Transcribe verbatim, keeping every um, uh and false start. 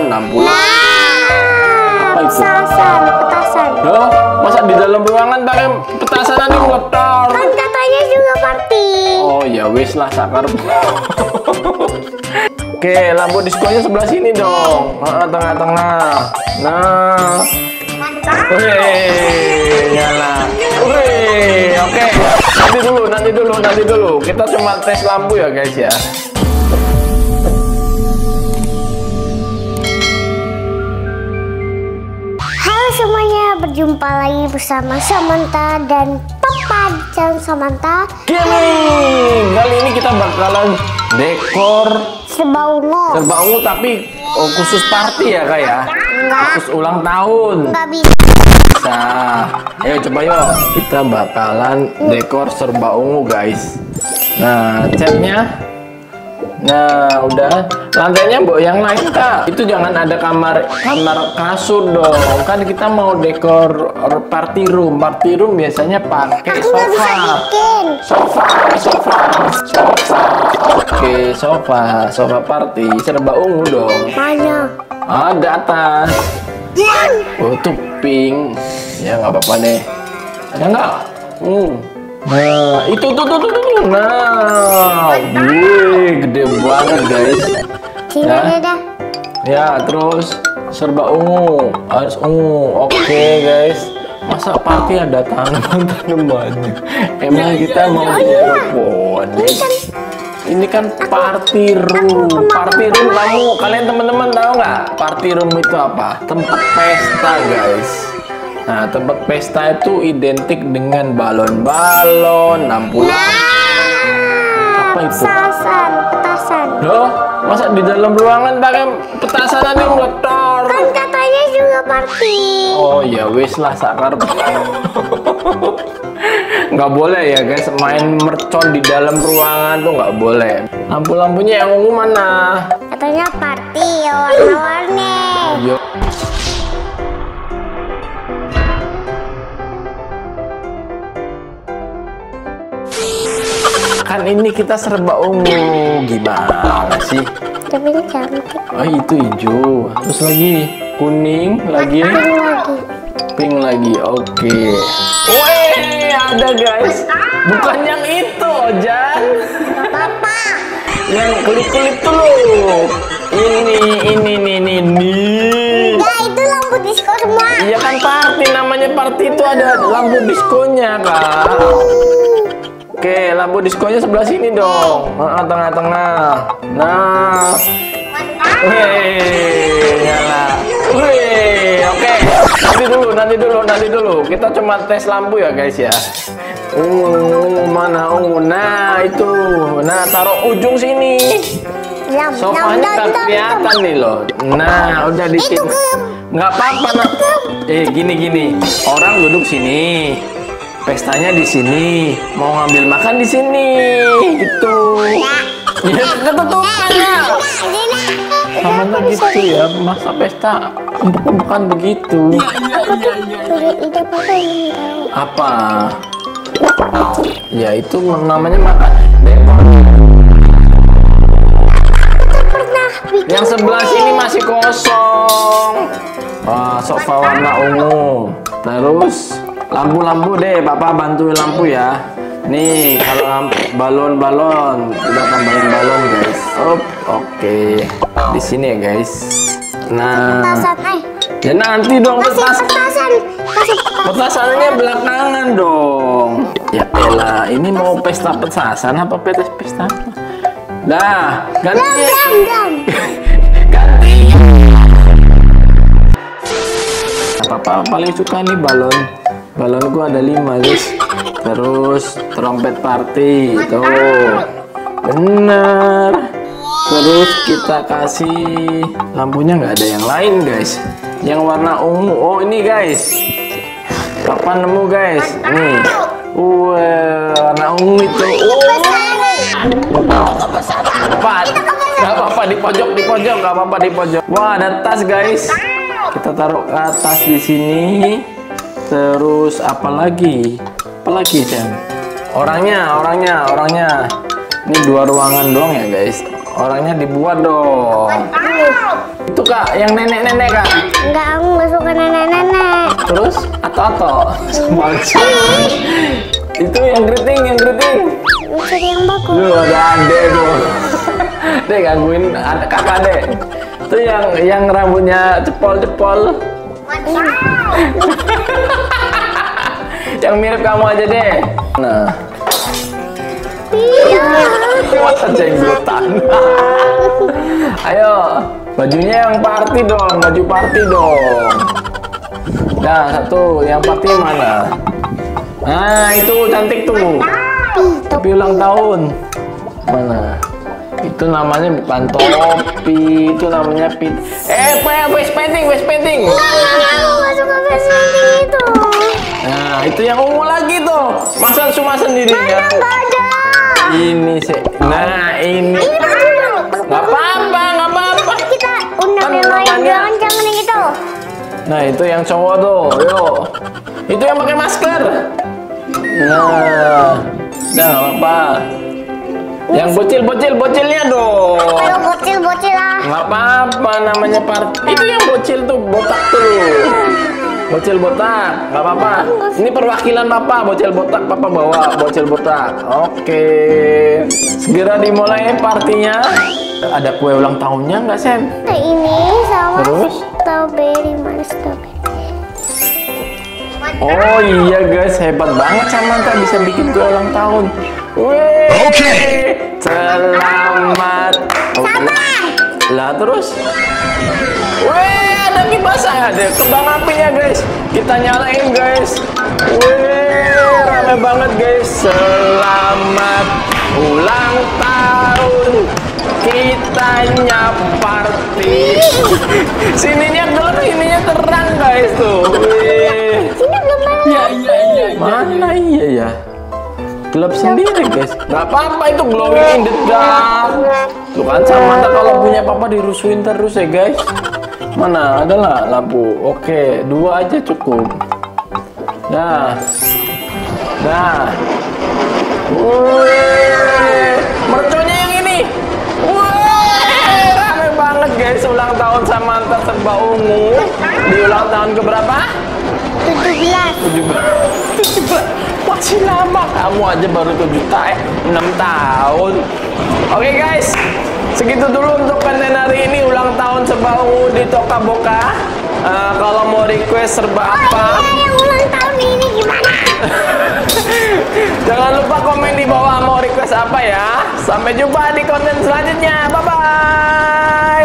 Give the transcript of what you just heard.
balon, lampu. Nah, Apa itu? petasan, petasan. Loh, masa di dalam ruangan pakai petasan nanti motor? Kan katanya juga party. Oh ya wis lah sakar. Oke, lampu diskonya sebelah sini dong. Tengah-tengah. Nah. Wih, nyala. Wih, oke. Nanti dulu, nanti dulu, nanti dulu. Kita cuma tes lampu ya guys ya. Halo semuanya, berjumpa lagi bersama Samantha dan Papa di channel Samantha Gaming. Kali ini kita bakalan dekor serba ungu. serba ungu tapi oh, khusus party ya kak ya? Enggak. Khusus ulang tahun. Nggak bisa. Nah, ayo coba yuk. Kita bakalan dekor serba ungu guys. Nah, catnya. Nah, udah. Lantainya bu yang lain kak. Itu jangan ada kamar kamar kasur dong. Kan kita mau dekor party room. Party room biasanya pakai Aku nggak bisa sofa. bikin. Sofa, sofa, sofa. Oke, sofa, sofa party serba ungu dong. Mana? Ada atas. Oh, itu pink. Ya nggak apa-apa deh. Ada nggak? Hmm. Nah, itu tuh tuh tuh tuh. Nah, wih, gede banget guys. Sini Ya. aja dah. Ya, terus serba ungu, harus ungu. Oke guys. Masa party ada tanaman-tanamannya? Emang kita mau telepon? Ini kan party room. Party room kamu, kalian teman-teman tahu nggak? Party room itu apa? Tempat pesta guys. Nah, tempat pesta itu identik dengan balon-balon, lampu. Nah, Apa itu? petasan, petasan. Loh, masa di dalam ruangan pakai petasan nanti meletor? Kan katanya juga party. Oh ya wis lah sakar. Nggak boleh ya guys, main mercon di dalam ruangan tuh nggak boleh. Lampu-lampunya yang ungu mana? Katanya party ya warna-warni. Yo. Kan ini kita serba ungu, gimana sih? Tapi ini cantik. Oh itu hijau, terus lagi kuning, lagi Ini lagi. pink lagi, oke. Wih, ada guys, bukan yang itu, Ojan. Papa. Yang kulit-kulit tuh loh. Ini, ini, ini, ini, ini. Enggak, itu lampu disco semua. Iya kan party, namanya party itu ada lampu diskonya kak. Oke, lampu diskonya sebelah sini dong. Tengah-tengah. Nah. Wih, nyala. Wih, oke. Nanti dulu, nanti dulu, nanti dulu. Kita cuma tes lampu ya guys ya. Ungu, mana ungu? Nah, itu. Nah, taruh ujung sini. Jam, Sofanya tak kelihatan nih loh. Nah, udah di sini. Nggak apa-apa, nak. Eh, gini-gini. Orang duduk sini. Pestanya di sini, mau ngambil makan di sini, gitu. Ya, ketutupan ya. Sama gitu ya, masa pesta bukan begitu. Apa? Ya itu namanya makan. Yang sebelah sini masih kosong. Wah, sofa warna ungu. Terus lampu-lampu deh, Papa bantuin lampu ya. Nih, kalau lampu balon-balon, kita tambahin balon guys. Op, oke. Di sini ya guys. Nah, Petasan, eh. ya nanti dong Kasih petas. petasan. Kasih petasan. Petasannya belakangan dong. Ya elah, ini mau pesta petasan apa pesta pesta? Dah, ganti. Dam, dam. Ganti. Papa paling suka nih balon. Balon gua ada lima guys. Terus trompet party itu bener. Terus kita kasih lampunya nggak ada yang lain guys. Yang warna ungu. Oh ini guys. Papa nemu guys. Nih. Wah warna ungu itu. Apa? Gak apa-apa di pojok di pojok nggak apa-apa di pojok. Wah ada tas guys. Kita taruh ke atas di sini. Terus apa lagi? Apa lagi, Cem? Orangnya, orangnya, orangnya. Ini dua ruangan doang ya, guys. Orangnya dibuat dong. Itu kak, yang nenek-nenek kak. Enggak, aku nggak suka nenek-nenek. Terus atau-atau sama aja. Itu yang keriting, yang keriting. Cari yang bagus. Lu ada adek tuh. Dek gangguin ada kakak dek. Itu yang yang rambutnya cepol-cepol. Yang mirip kamu aja deh. Nah. Masa jenggotan. Ayo, bajunya yang party dong, baju party dong. Nah, satu, yang party mana? Nah, itu cantik tuh. Topi ulang tahun. Mana? Itu namanya bukan topi, itu namanya pit. Eh, face painting, face painting. Aku nggak suka face painting itu. Nah, itu yang ungu lagi tuh. Masa cuma sendirinya? Nggak ada. Ini sih. Nah, ini. Nggak apa-apa, nggak apa-apa. Kita undang yang lain, jangan jangan yang itu. Nah, itu yang cowok tuh. Yo. Itu yang pakai masker. Nah, nah apa? Yang bocil-bocil, bocilnya dong. Kalau bocil-bocil lah. Nggak apa-apa, namanya part. Itu yang bocil tuh, botak tuh. Bocil botak, nggak apa-apa. Ini perwakilan papa, bocil botak, papa bawa bocil botak. Oke, segera dimulai partinya. Ada kue ulang tahunnya nggak, Sam? Nah, ini sama Terus? strawberry, mana strawberry? Oh iya guys, hebat banget Samantha bisa bikin kue ulang tahun. Wih, oke. Selamat. Lah terus? Wih, ada kipas ada kembang apinya guys. Kita nyalain guys. Wih, rame banget guys. Selamat ulang tahun. Kita party. Sininya gelap, ininya terang guys tuh. Wih. Sini belum mana? Ya, iya, iya, mana iya ya? Gelap sendiri guys. Gak apa-apa itu glowing in the dark. Tuh kan Samantha kalau punya papa dirusuin terus ya guys. Mana adalah lampu? Oke, dua aja cukup. Nah, nah. Wih, merconya yang ini. Wih, rame banget guys ulang tahun Samantha serba ungu. Di ulang tahun keberapa? tujuh belas. tujuh belas. Masih lama, kamu aja baru tujuh tahun, eh, enam tahun. Oke guys, segitu dulu untuk konten hari ini ulang tahun serba ungu di Toka Boka. Uh, kalau mau request serba apa? Oh iya, yang ulang tahun ini gimana? Jangan lupa komen di bawah mau request apa ya. Sampai jumpa di konten selanjutnya. Bye bye.